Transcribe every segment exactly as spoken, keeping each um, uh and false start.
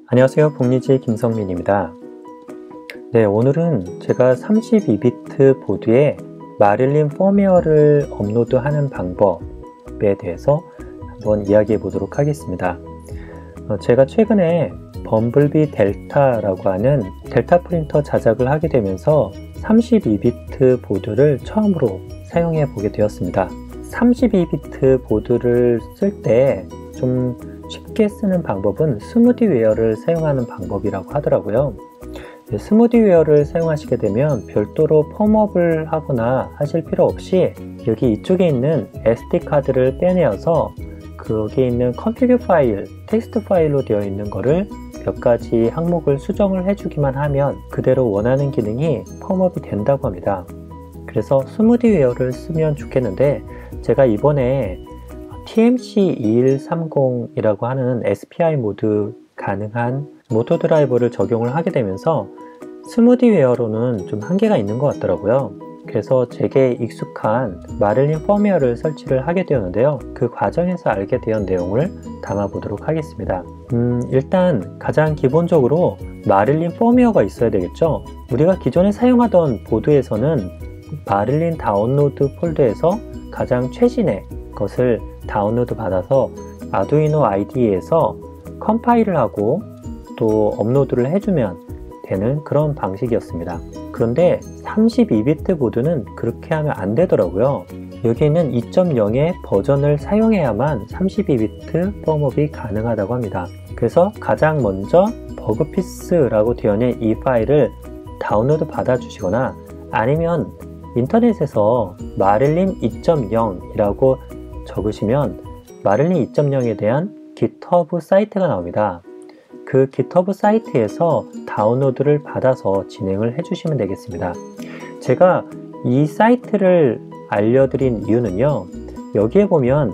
안녕하세요. 복리지의 김성민입니다. 네, 오늘은 제가 삼십이 비트 보드에 마릴린 펌웨어를 업로드하는 방법에 대해서 한번 이야기해 보도록 하겠습니다. 어, 제가 최근에 범블비 델타라고 하는 델타 프린터 자작을 하게 되면서 삼십이 비트 보드를 처음으로 사용해 보게 되었습니다. 삼십이 비트 보드를 쓸 때 좀 쉽게 쓰는 방법은 스무디웨어를 사용하는 방법이라고 하더라고요. 스무디웨어를 사용하시게 되면 별도로 펌업을 하거나 하실 필요 없이 여기 이쪽에 있는 에스디 카드를 빼내어서 거기에 있는 컨피그 파일, 텍스트 파일로 되어 있는 거를 몇 가지 항목을 수정을 해주기만 하면 그대로 원하는 기능이 펌업이 된다고 합니다. 그래서 스무디웨어를 쓰면 좋겠는데, 제가 이번에 티엠씨 이일삼공이라고 하는 에스피아이 모드 가능한 모터 드라이버를 적용을 하게 되면서 스무디웨어로는 좀 한계가 있는 것 같더라고요. 그래서 제게 익숙한 마릴린 펌웨어를 설치를 하게 되었는데요. 그 과정에서 알게 되었 내용을 담아 보도록 하겠습니다. 음, 일단 가장 기본적으로 마릴린 펌웨어가 있어야 되겠죠. 우리가 기존에 사용하던 보드에서는 마릴린 다운로드 폴더에서 가장 최신의 것을 다운로드 받아서 아두이노 아이디이에서 컴파일을 하고 또 업로드를 해주면 되는 그런 방식이었습니다. 그런데 삼십이 비트 보드는 그렇게 하면 안 되더라고요. 여기 있는 이 점 영의 버전을 사용해야만 삼십이 비트 펌업이 가능하다고 합니다. 그래서 가장 먼저 버그피스라고 되어 있는 이 파일을 다운로드 받아 주시거나, 아니면 인터넷에서 마릴린 이 점 영이라고 적으시면 마릴린 이 점 영에 대한 깃허브 사이트가 나옵니다. 그 깃허브 사이트에서 다운로드를 받아서 진행을 해주시면 되겠습니다. 제가 이 사이트를 알려드린 이유는요, 여기에 보면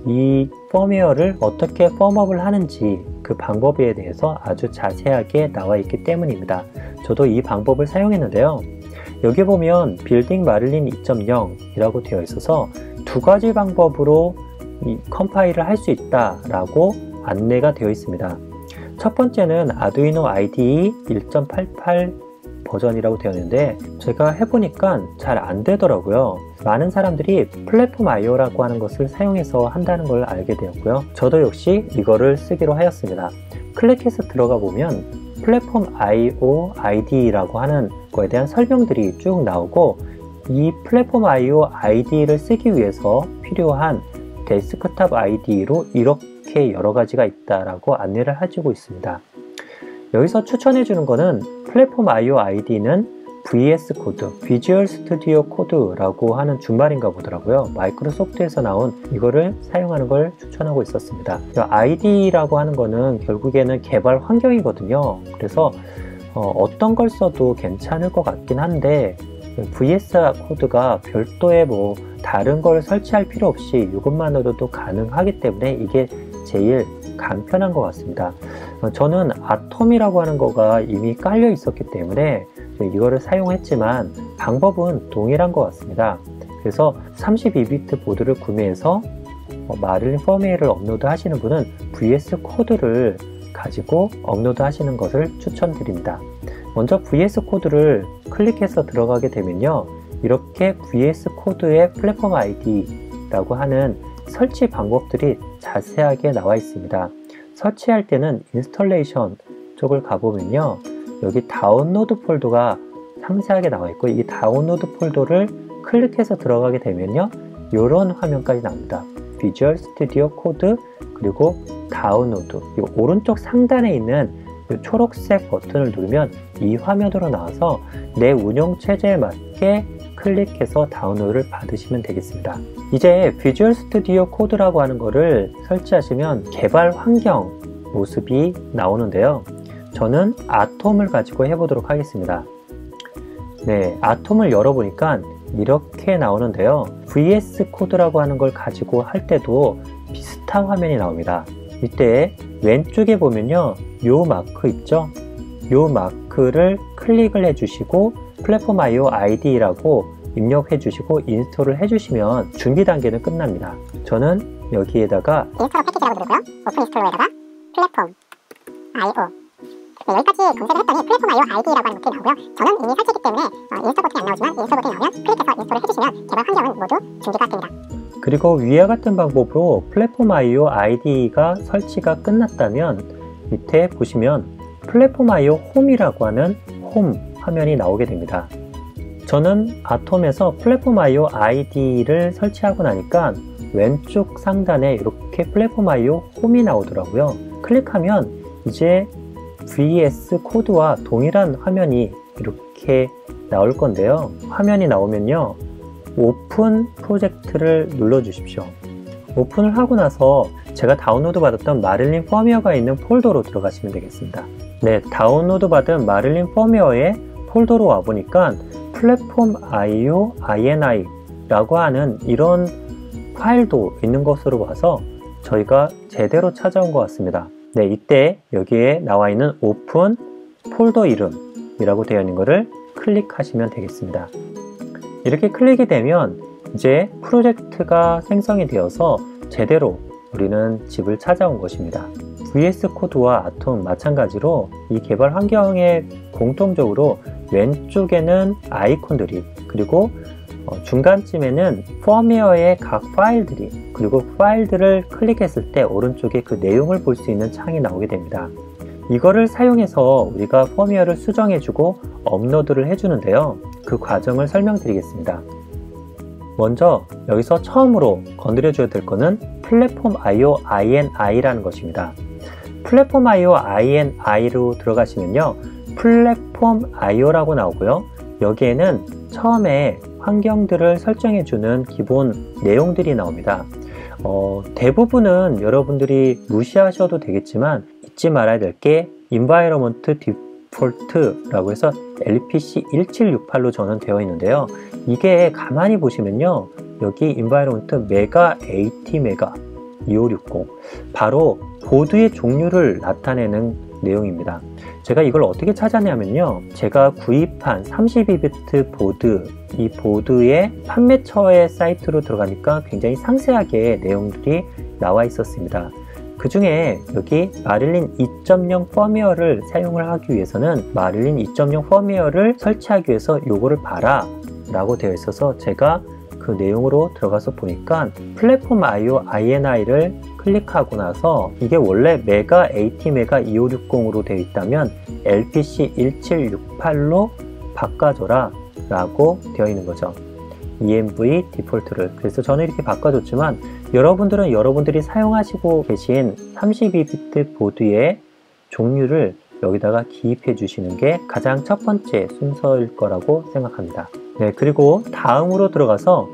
이 펌웨어를 어떻게 펌업을 하는지 그 방법에 대해서 아주 자세하게 나와 있기 때문입니다. 저도 이 방법을 사용했는데요, 여기 보면 빌딩 마릴린 이 점 영이라고 되어 있어서 두 가지 방법으로 이 컴파일을 할 수 있다라고 안내가 되어 있습니다. 첫 번째는 아두이노 아이디이 일 점 팔팔 버전이라고 되어 있는데, 제가 해보니까 잘 안 되더라고요. 많은 사람들이 플랫폼 아이오라고 하는 것을 사용해서 한다는 걸 알게 되었고요. 저도 역시 이거를 쓰기로 하였습니다. 클릭해서 들어가 보면 플랫폼 아이오 아이디이라고 하는 거에 대한 설명들이 쭉 나오고, 이 플랫폼 아이오 아이디이를 쓰기 위해서 필요한 데스크탑 아이디이로 이렇게 여러 가지가 있다라고 안내를 해주고 있습니다. 여기서 추천해 주는 거는 플랫폼 아이오 아이디는 브이에스 코드, 비주얼 스튜디오 코드라고 하는 준말인가 보더라고요. 마이크로소프트에서 나온 이거를 사용하는 걸 추천하고 있었습니다. 아이디라고 하는 거는 결국에는 개발 환경이거든요. 그래서 어, 어떤 걸 써도 괜찮을 것 같긴 한데, 브이에스 코드가 별도의 뭐 다른 걸 설치할 필요 없이 이것만으로도 가능하기 때문에 이게 제일 간편한 것 같습니다. 어, 저는 아톰이라고 하는 거가 이미 깔려 있었기 때문에 이거를 사용했지만 방법은 동일한 것 같습니다. 그래서 삼십이 비트 보드를 구매해서 어, 마릴린 펌웨어를 업로드 하시는 분은 브이에스 코드를 가지고 업로드 하시는 것을 추천드립니다. 먼저 브이에스 코드를 클릭해서 들어가게 되면요, 이렇게 브이에스 코드의 플랫폼 아이디라고 하는 설치 방법들이 자세하게 나와 있습니다. 설치할 때는 인스톨레이션 쪽을 가보면요, 여기 다운로드 폴더가 상세하게 나와 있고, 이 다운로드 폴더를 클릭해서 들어가게 되면요, 이런 화면까지 나옵니다. 비주얼 스튜디오 코드, 그리고 다운로드. 이 오른쪽 상단에 있는 이 초록색 버튼을 누르면 이 화면으로 나와서 내 운영 체제에 맞게 클릭해서 다운로드를 받으시면 되겠습니다. 이제 비주얼 스튜디오 코드라고 하는 거를 설치하시면 개발 환경 모습이 나오는데요, 저는 아톰을 가지고 해보도록 하겠습니다. 네, 아톰을 열어보니까 이렇게 나오는데요, 브이에스 코드라고 하는 걸 가지고 할 때도 비슷한 화면이 나옵니다. 이때 왼쪽에 보면요, 요 마크 있죠? 요 마크를 클릭을 해주시고 플랫폼 아이오 아이디라고 입력해 주시고 인스톨을 해주시면 준비 단계는 끝납니다. 저는 여기에다가 인스톨 패키지라고 누르고요. 오픈 인스톨러에다가 플랫폼 아이오 네, 여기까지 검색을 했더니 플랫폼 아이오 아이디라고 하는 것들이 나오고요. 저는 이미 설치했기 때문에 어, 인스톨 버튼이 안 나오지만 인스톨 버튼이 나오면 클릭해서 인스톨을 해주시면 개발 환경은 모두 준비가 됩니다. 그리고 위와 같은 방법으로 플랫폼 아이오 아이디가 설치가 끝났다면 밑에 보시면 플랫폼 아이오 홈이라고 하는 홈 화면이 나오게 됩니다. 저는 아톰에서 플랫폼 아이오 아이디를 설치하고 나니까 왼쪽 상단에 이렇게 플랫폼 아이오 홈이 나오더라고요. 클릭하면 이제 브이에스 코드와 동일한 화면이 이렇게 나올 건데요. 화면이 나오면요, 오픈 프로젝트를 눌러 주십시오. 오픈을 하고 나서 제가 다운로드 받았던 마릴린 펌웨어가 있는 폴더로 들어가시면 되겠습니다. 네, 다운로드 받은 마릴린 펌웨어의 폴더로 와보니까 플랫폼 아이오 아이엔아이 라고 하는 이런 파일도 있는 것으로 봐서 저희가 제대로 찾아온 것 같습니다. 네, 이때 여기에 나와 있는 오픈 폴더 이름이라고 되어 있는 것을 클릭하시면 되겠습니다. 이렇게 클릭이 되면 이제 프로젝트가 생성이 되어서 제대로 우리는 집을 찾아온 것입니다. 브이에스 코드와 아톰 마찬가지로 이 개발 환경에 공통적으로 왼쪽에는 아이콘들이, 그리고 중간쯤에는 펌웨어의 각 파일들이, 그리고 파일들을 클릭했을 때 오른쪽에 그 내용을 볼 수 있는 창이 나오게 됩니다. 이거를 사용해서 우리가 펌웨어를 수정해주고 업로드를 해주는데요. 그 과정을 설명드리겠습니다. 먼저 여기서 처음으로 건드려줘야 될 거는 플랫폼 아이오 아이엔아이라는 것입니다. 플랫폼 아이오 아이엔아이로 들어가시면요, 플랫폼 아이오라고 나오고요. 여기에는 처음에 환경들을 설정해주는 기본 내용들이 나옵니다. 어, 대부분은 여러분들이 무시하셔도 되겠지만 잊지 말아야 될 게 Environment Default라고 해서 엘피씨 일칠육팔로 저는 되어 있는데요. 이게 가만히 보시면요, 여기 Environment 메가 에이티 메가 이오육공, 바로 보드의 종류를 나타내는 내용입니다. 제가 이걸 어떻게 찾았냐면요, 제가 구입한 삼십이 비트 보드, 이 보드의 판매처의 사이트로 들어가니까 굉장히 상세하게 내용들이 나와 있었습니다. 그 중에 여기 마릴린 이 점 영 펌웨어를 사용을 하기 위해서는 마릴린 이 점 영 펌웨어를 설치하기 위해서 요거를 봐라 라고 되어 있어서 제가 그 내용으로 들어가서 보니까 플랫폼 아이오 아이엔아이를 클릭하고 나서 이게 원래 메가 에이티 메가 이오육공으로 되어 있다면 엘피씨 일칠육팔로 바꿔줘라 라고 되어 있는 거죠. 이엠브이 디폴트를. 그래서 저는 이렇게 바꿔줬지만 여러분들은 여러분들이 사용하시고 계신 삼십이 비트 보드의 종류를 여기다가 기입해 주시는 게 가장 첫 번째 순서일 거라고 생각합니다. 네, 그리고 다음으로 들어가서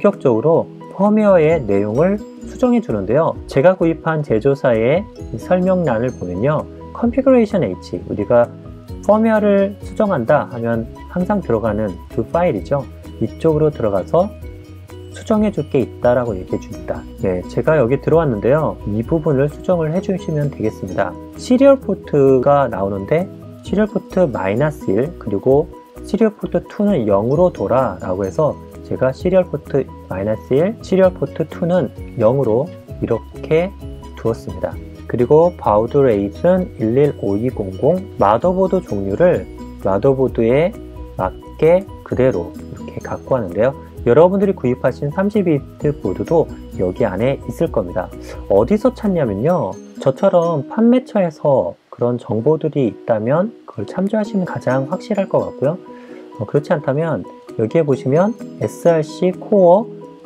본격적으로 펌웨어의 내용을 수정해 주는데요. 제가 구입한 제조사의 설명란을 보면요, Configuration H, 우리가 펌웨어를 수정한다 하면 항상 들어가는 그 파일이죠. 이쪽으로 들어가서 수정해 줄 게 있다라고 얘기해 줍니다. 네, 제가 여기 들어왔는데요, 이 부분을 수정을 해 주시면 되겠습니다. 시리얼 포트가 나오는데 시리얼 포트 마이너스 일, 그리고 시리얼 포트 이는 영으로 돌아 라고 해서 제가 시리얼 포트 마이너스 일, 시리얼 포트 이는 영으로 이렇게 두었습니다. 그리고 바우드 레이트는 일일오이공공, 마더보드 종류를 마더보드에 맞게 그대로 이렇게 갖고 하는데요. 여러분들이 구입하신 삼십이 비트 보드도 여기 안에 있을 겁니다. 어디서 찾냐면요, 저처럼 판매처에서 그런 정보들이 있다면 그걸 참조하시면 가장 확실할 것 같고요. 어, 그렇지 않다면 여기에 보시면 에스알씨 코어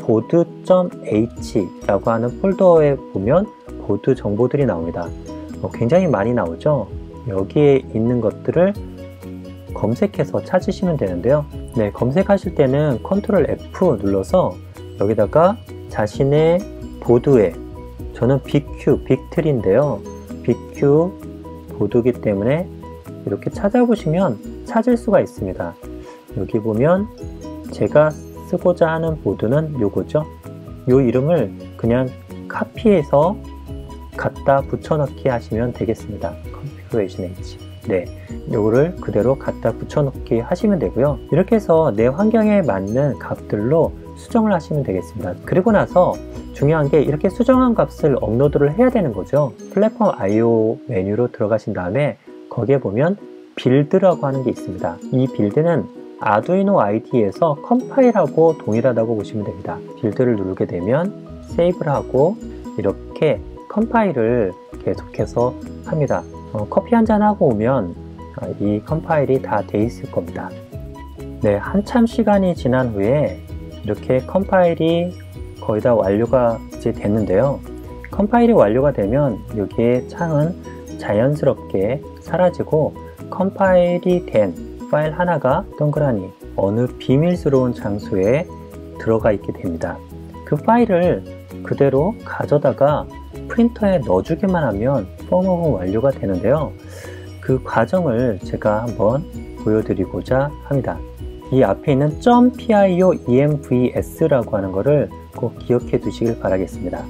보드.h 라고 하는 폴더에 보면 보드 정보들이 나옵니다. 어, 굉장히 많이 나오죠. 여기에 있는 것들을 검색해서 찾으시면 되는데요. 네, 검색하실 때는 컨트롤 에프 눌러서 여기다가 자신의 보드에, 저는 비큐, 빅트리인데요, 비큐 보드이기 때문에 이렇게 찾아보시면 찾을 수가 있습니다. 여기 보면 제가 쓰고자 하는 보드는 요거죠. 요 이름을 그냥 카피해서 갖다 붙여넣기 하시면 되겠습니다. Configuration H. 네, 요거를 그대로 갖다 붙여넣기 하시면 되고요. 이렇게 해서 내 환경에 맞는 값들로 수정을 하시면 되겠습니다. 그리고 나서 중요한 게 이렇게 수정한 값을 업로드를 해야 되는 거죠. 플랫폼 아이오 메뉴로 들어가신 다음에 거기에 보면 빌드라고 하는 게 있습니다. 이 빌드는 아두이노 아이디이에서 컴파일하고 동일하다고 보시면 됩니다. 빌드를 누르게 되면 세이브를 하고 이렇게 컴파일을 계속해서 합니다. 어, 커피 한잔 하고 오면 이 컴파일이 다 돼 있을 겁니다. 네, 한참 시간이 지난 후에 이렇게 컴파일이 거의 다 완료가 이제 됐는데요. 컴파일이 완료가 되면 여기에 창은 자연스럽게 사라지고 컴파일이 된 파일 하나가 동그라니 어느 비밀스러운 장소에 들어가 있게 됩니다. 그 파일을 그대로 가져다가 프린터에 넣어주기만 하면 펌웨어가 완료가 되는데요. 그 과정을 제가 한번 보여드리고자 합니다. 이 앞에 있는 .pio.envs라고 하는 거를 꼭 기억해 두시길 바라겠습니다.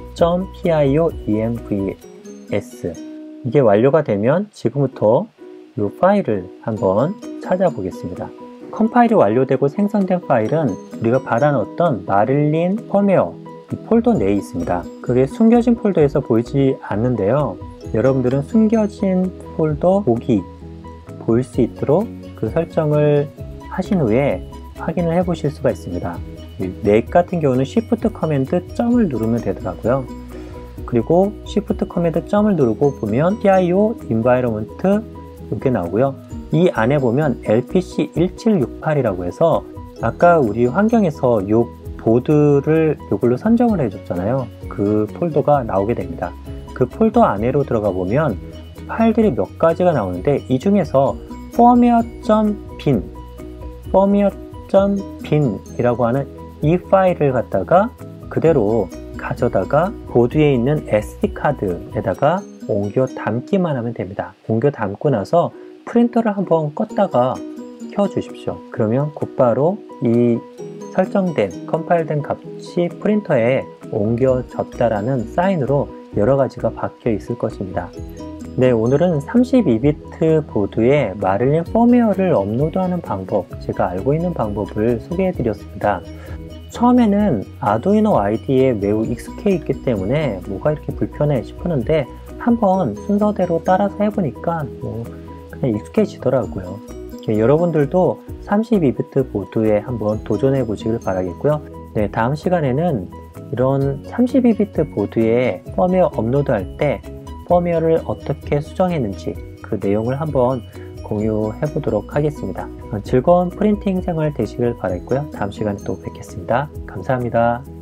.pio.envs 이게 완료가 되면 지금부터 이 파일을 한번 찾아보겠습니다. 컴파일이 완료되고 생성된 파일은 우리가 받아놓았던 마릴린 펌웨어 이 폴더 내에 있습니다. 그게 숨겨진 폴더에서 보이지 않는데요. 여러분들은 숨겨진 폴더 보기 보일 수 있도록 그 설정을 하신 후에 확인을 해 보실 수가 있습니다. 넥 같은 경우는 Shift 커맨드 점을 누르면 되더라고요. 그리고 Shift 커맨드 점을 누르고 보면 pio environment 이렇게 나오고요. 이 안에 보면 엘피씨 일칠육팔이라고 해서 아까 우리 환경에서 이 보드를 이걸로 선정을 해줬잖아요. 그 폴더가 나오게 됩니다. 그 폴더 안으로 들어가 보면 파일들이 몇 가지가 나오는데 이 중에서 firmware.bin firmware.bin 이라고 하는 이 파일을 갖다가 그대로 가져다가 보드에 있는 에스디 카드에다가 옮겨 담기만 하면 됩니다. 옮겨 담고 나서 프린터를 한번 껐다가 켜 주십시오. 그러면 곧바로 이 설정된 컴파일된 값이 프린터에 옮겨졌다라는 사인으로 여러 가지가 박혀 있을 것입니다. 네, 오늘은 삼십이 비트 보드에 마릴린 펌웨어를 업로드하는 방법, 제가 알고 있는 방법을 소개해 드렸습니다. 처음에는 아두이노 아이디이에 매우 익숙해 있기 때문에 뭐가 이렇게 불편해 싶었는데 한번 순서대로 따라서 해보니까 뭐 그냥 익숙해지더라고요. 여러분들도 삼십이 비트 보드에 한번 도전해 보시길 바라겠고요. 네, 다음 시간에는 이런 삼십이 비트 보드에 펌웨어 업로드할 때 펌웨어를 어떻게 수정했는지 그 내용을 한번 공유해 보도록 하겠습니다. 즐거운 프린팅 생활 되시길 바라겠고요. 다음 시간에 또 뵙겠습니다. 감사합니다.